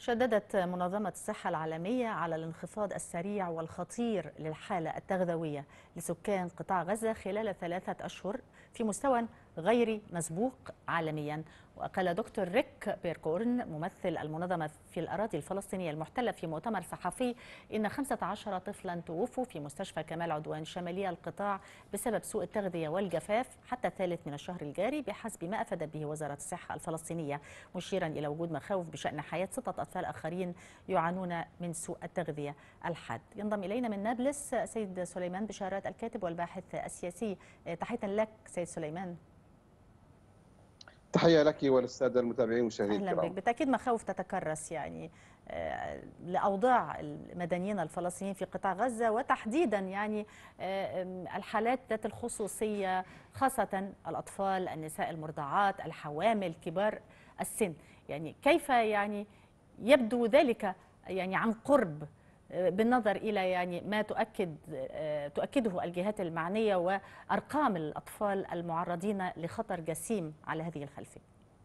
شددت منظمة الصحة العالمية على الانخفاض السريع والخطير للحالة التغذوية لسكان قطاع غزة خلال 3 أشهر في مستوى غير مسبوق عالميا. وقال دكتور ريك بيركورن ممثل المنظمة في الأراضي الفلسطينية المحتلة في مؤتمر صحفي إن 15 طفلا توفوا في مستشفى كمال عدوان شمالي القطاع بسبب سوء التغذية والجفاف حتى الثالث من الشهر الجاري، بحسب ما أفادت به وزارة الصحة الفلسطينية، مشيرا إلى وجود مخاوف بشأن حياة 6 أطفال آخرين يعانون من سوء التغذية الحاد. ينضم إلينا من نابلس سيد سليمان بشارات، الكاتب والباحث السياسي. تحية لك سيد سليمان. تحية لك وللسادة المتابعين والمشاهدين الكرام. أهلا بك. بالتأكيد مخاوف تتكرس لأوضاع المدنيين الفلسطينيين في قطاع غزة، وتحديدا الحالات ذات الخصوصية، خاصة الأطفال، النساء المرضعات، الحوامل، كبار السن. كيف يبدو ذلك عن قرب بالنظر إلى ما تؤكده الجهات المعنية وأرقام الأطفال المعرضين لخطر جسيم على هذه الخلفية؟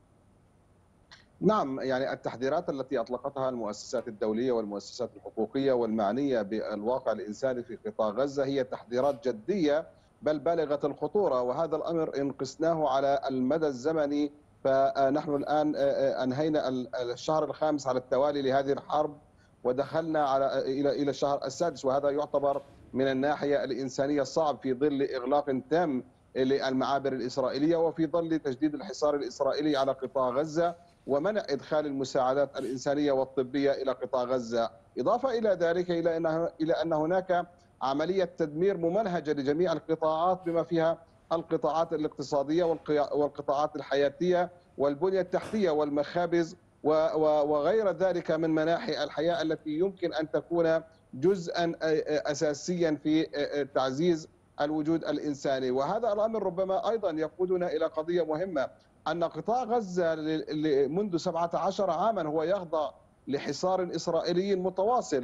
نعم، التحذيرات التي أطلقتها المؤسسات الدولية والمؤسسات الحقوقية والمعنية بالواقع الإنساني في قطاع غزة هي تحذيرات جدية بل بالغة الخطورة، وهذا الأمر إن قسناه على المدى الزمني فنحن الآن أنهينا الشهر الخامس على التوالي لهذه الحرب ودخلنا إلى الشهر السادس، وهذا يعتبر من الناحية الإنسانية صعب في ظل إغلاق تام للمعابر الإسرائيلية وفي ظل تجديد الحصار الإسرائيلي على قطاع غزة ومنع إدخال المساعدات الإنسانية والطبية إلى قطاع غزة. إضافة إلى ذلك إلى أن هناك عملية تدمير ممنهجة لجميع القطاعات بما فيها القطاعات الاقتصادية والقطاعات الحياتية والبنية التحتية والمخابز وغير ذلك من مناحي الحياة التي يمكن أن تكون جزءا أساسيا في تعزيز الوجود الإنساني. وهذا الأمر ربما أيضا يقودنا إلى قضية مهمة، أن قطاع غزة منذ 17 عاما هو يخضع لحصار إسرائيلي متواصل،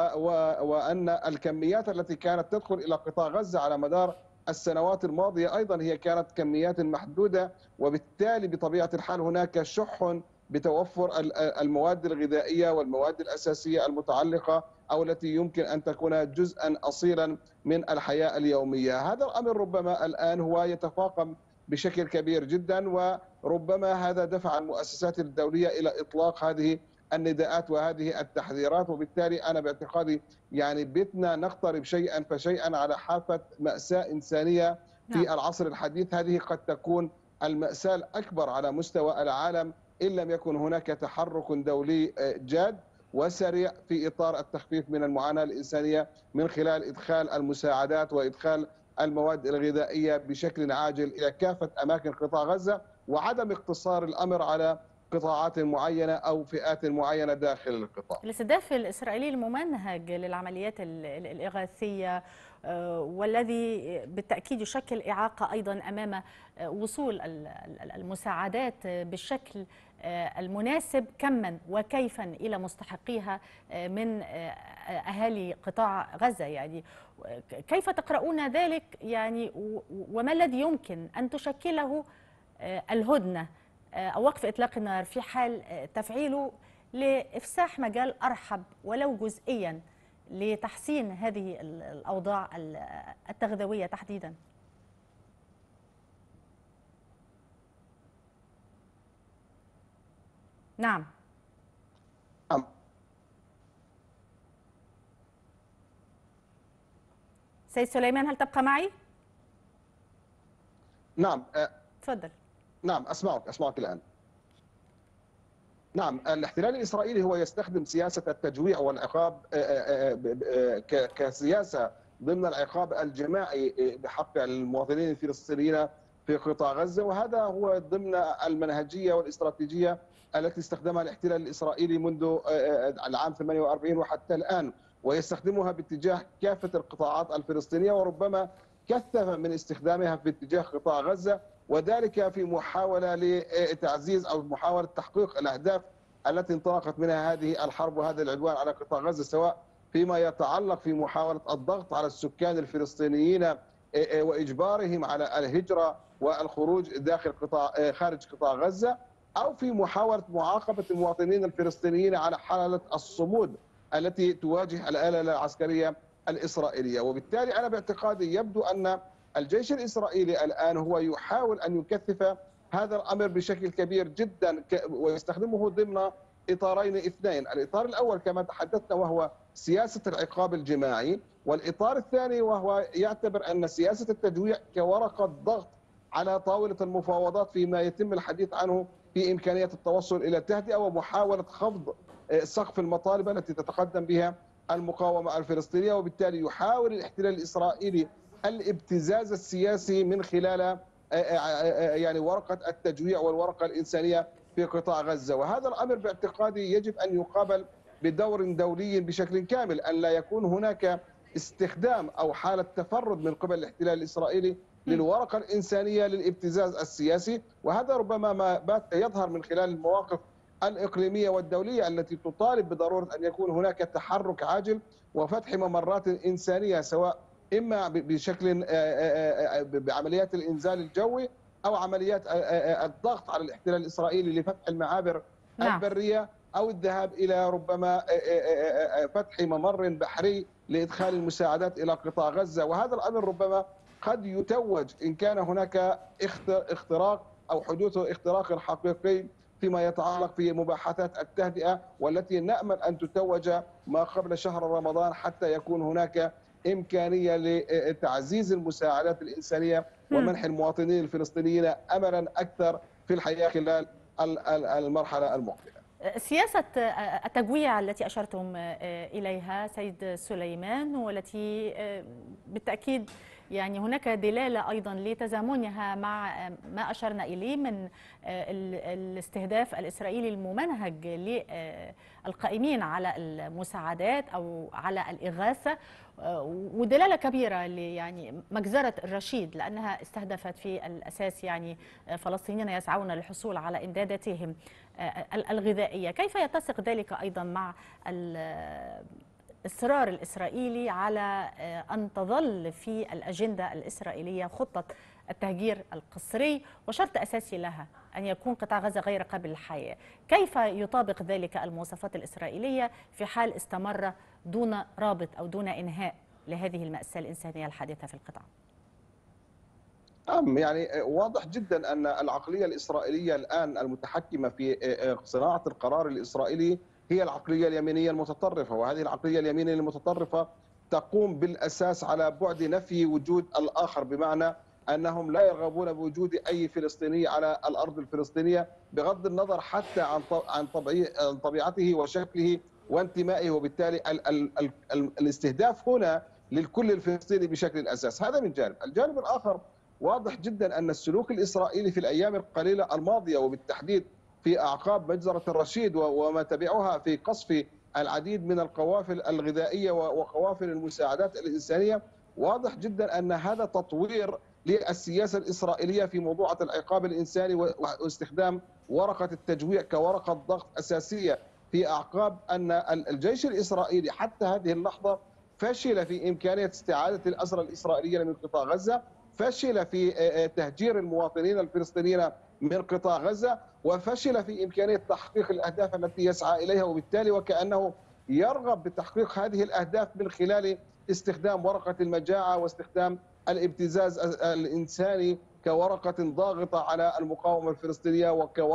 وأن الكميات التي كانت تدخل إلى قطاع غزة على مدار السنوات الماضية أيضا هي كانت كميات محدودة، وبالتالي بطبيعة الحال هناك شح بتوفر المواد الغذائية والمواد الأساسية المتعلقة أو التي يمكن أن تكون جزءا أصيلا من الحياة اليومية. هذا الأمر ربما الآن هو يتفاقم بشكل كبير جدا، وربما هذا دفع المؤسسات الدولية إلى إطلاق هذه النداءات وهذه التحذيرات، وبالتالي أنا باعتقادي بتنا نقترب شيئا فشيئا على حافة مأساة إنسانية في العصر الحديث. هذه قد تكون المأساة الأكبر على مستوى العالم إن لم يكن هناك تحرك دولي جاد وسريع في إطار التخفيف من المعاناة الإنسانية من خلال إدخال المساعدات وإدخال المواد الغذائية بشكل عاجل إلى كافة أماكن قطاع غزة، وعدم اقتصار الأمر على قطاعات معينة أو فئات معينة داخل القطاع. الاستهداف الإسرائيلي الممنهج للعمليات الإغاثية والذي بالتأكيد يشكل إعاقة أيضا أمام وصول المساعدات بالشكل المناسب كما وكيفا إلى مستحقيها من أهالي قطاع غزة. كيف تقرؤون ذلك وما الذي يمكن أن تشكله الهدنة أو وقف إطلاق النار في حال تفعيله لإفساح مجال أرحب ولو جزئيا لتحسين هذه الأوضاع التغذوية تحديدا؟ نعم. سيد سليمان، هل تبقى معي؟ نعم. تفضل. نعم، أسمعك الآن. نعم، الاحتلال الإسرائيلي هو يستخدم سياسة التجويع والعقاب كسياسة ضمن العقاب الجماعي بحق المواطنين الفلسطينيين في قطاع غزة، وهذا هو ضمن المنهجية والاستراتيجية التي استخدمها الاحتلال الإسرائيلي منذ العام 48 وحتى الآن، ويستخدمها باتجاه كافة القطاعات الفلسطينية، وربما كثف من استخدامها في اتجاه قطاع غزة، وذلك في محاولة لتعزيز أو محاولة تحقيق الأهداف التي انطلقت منها هذه الحرب وهذا العدوان على قطاع غزة، سواء فيما يتعلق في محاولة الضغط على السكان الفلسطينيين وإجبارهم على الهجرة والخروج خارج قطاع غزة، أو في محاولة معاقبة المواطنين الفلسطينيين على حالة الصمود التي تواجه الآلة العسكرية الإسرائيلية. وبالتالي أنا باعتقادي يبدو أن الجيش الإسرائيلي الآن هو يحاول أن يكثف هذا الأمر بشكل كبير جدا، ويستخدمه ضمن إطارين اثنين. الإطار الأول كما تحدثنا وهو سياسة العقاب الجماعي، والإطار الثاني وهو يعتبر أن سياسة التجويع كورقة ضغط على طاولة المفاوضات فيما يتم الحديث عنه في إمكانية التوصل إلى التهدئة ومحاولة خفض سقف المطالب التي تتقدم بها المقاومة الفلسطينية. وبالتالي يحاول الاحتلال الإسرائيلي الابتزاز السياسي من خلال يعني ورقة التجويع والورقة الإنسانية في قطاع غزة. وهذا الأمر باعتقادي يجب أن يقابل بدور دولي بشكل كامل، أن لا يكون هناك استخدام أو حالة تفرد من قبل الاحتلال الإسرائيلي للورقة الإنسانية للابتزاز السياسي. وهذا ربما ما بات يظهر من خلال المواقف الإقليمية والدولية التي تطالب بضرورة أن يكون هناك تحرك عاجل وفتح ممرات إنسانية، سواء إما بشكل بعمليات الإنزال الجوي أو عمليات الضغط على الاحتلال الإسرائيلي لفتح المعابر البرية، أو الذهاب إلى ربما فتح ممر بحري لإدخال المساعدات إلى قطاع غزة. وهذا الأمر ربما قد يتوج إن كان هناك اختراق أو حدوث اختراق حقيقي فيما يتعلق في مباحثات التهدئة، والتي نأمل أن تتوج ما قبل شهر رمضان حتى يكون هناك إمكانية لتعزيز المساعدات الإنسانية ومنح المواطنين الفلسطينيين أملا أكثر في الحياة خلال المرحلة المقبلة. سياسة التجويع التي أشرتم إليها سيد سليمان، والتي بالتأكيد يعني هناك دلالة أيضا لتزامنها مع ما أشرنا إليه من الاستهداف الإسرائيلي الممنهج للقائمين على المساعدات أو على الإغاثة، ودلالة كبيرة يعني مجزرة الرشيد، لأنها استهدفت في الأساس يعني فلسطينيين يسعون للحصول على إمداداتهم الغذائية. كيف يتسق ذلك أيضا مع الإصرار الإسرائيلي على أن تظل في الأجندة الإسرائيلية خطة التهجير القسري، وشرط أساسي لها أن يكون قطاع غزة غير قابل للحياة؟ كيف يطابق ذلك المواصفات الإسرائيلية في حال استمر دون رابط أو دون إنهاء لهذه المأساة الإنسانية الحادثة في القطاع؟ يعني واضح جدا أن العقلية الإسرائيلية الآن المتحكمة في صناعة القرار الإسرائيلي هي العقلية اليمينية المتطرفة، وهذه العقلية اليمينية المتطرفة تقوم بالأساس على بعد نفي وجود الآخر، بمعنى أنهم لا يرغبون بوجود أي فلسطيني على الأرض الفلسطينية بغض النظر حتى عن طبيعته وشكله وانتمائه. وبالتالي الاستهداف هنا للكل الفلسطيني بشكل أساس. هذا من جانب. الجانب الآخر واضح جدا أن السلوك الإسرائيلي في الأيام القليلة الماضية، وبالتحديد في أعقاب مجزرة الرشيد وما تبعها في قصف العديد من القوافل الغذائية وقوافل المساعدات الإنسانية، واضح جدا أن هذا تطوير للسياسة الإسرائيلية في موضوع العقاب الإنساني واستخدام ورقة التجويع كورقة ضغط أساسية في أعقاب أن الجيش الإسرائيلي حتى هذه اللحظة فشل في إمكانية استعادة الأسرى الإسرائيليين من قطاع غزة، فشل في تهجير المواطنين الفلسطينيين من قطاع غزة، وفشل في إمكانية تحقيق الأهداف التي يسعى إليها. وبالتالي وكأنه يرغب بتحقيق هذه الأهداف من خلال استخدام ورقة المجاعة واستخدام الابتزاز الإنساني كورقة ضاغطة على المقاومة الفلسطينية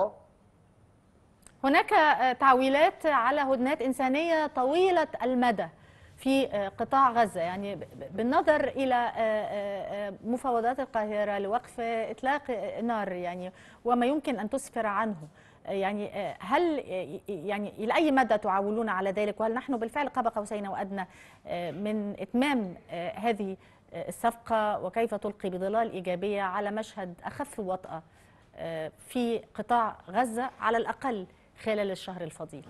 هناك تعويلات على هدنات إنسانية طويلة المدى في قطاع غزة، يعني بالنظر إلى مفاوضات القاهرة لوقف إطلاق نار يعني وما يمكن أن تسفر عنه، يعني هل يعني إلى أي مدى تعولون على ذلك؟ وهل نحن بالفعل قاب قوسين وأدنى من إتمام هذه الصفقة؟ وكيف تلقي بظلال إيجابية على مشهد أخف وطأة في قطاع غزة على الأقل خلال الشهر الفضيل؟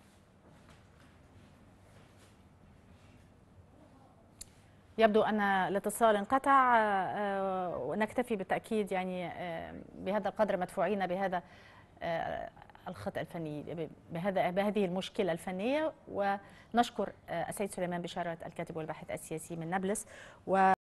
يبدو أن الاتصال انقطع، ونكتفي بالتأكيد يعني بهذا القدر مدفوعين بهذا الخطأ الفني، بهذه المشكلة الفنية. ونشكر السيد سليمان بشارة الكاتب والباحث السياسي من نابلس.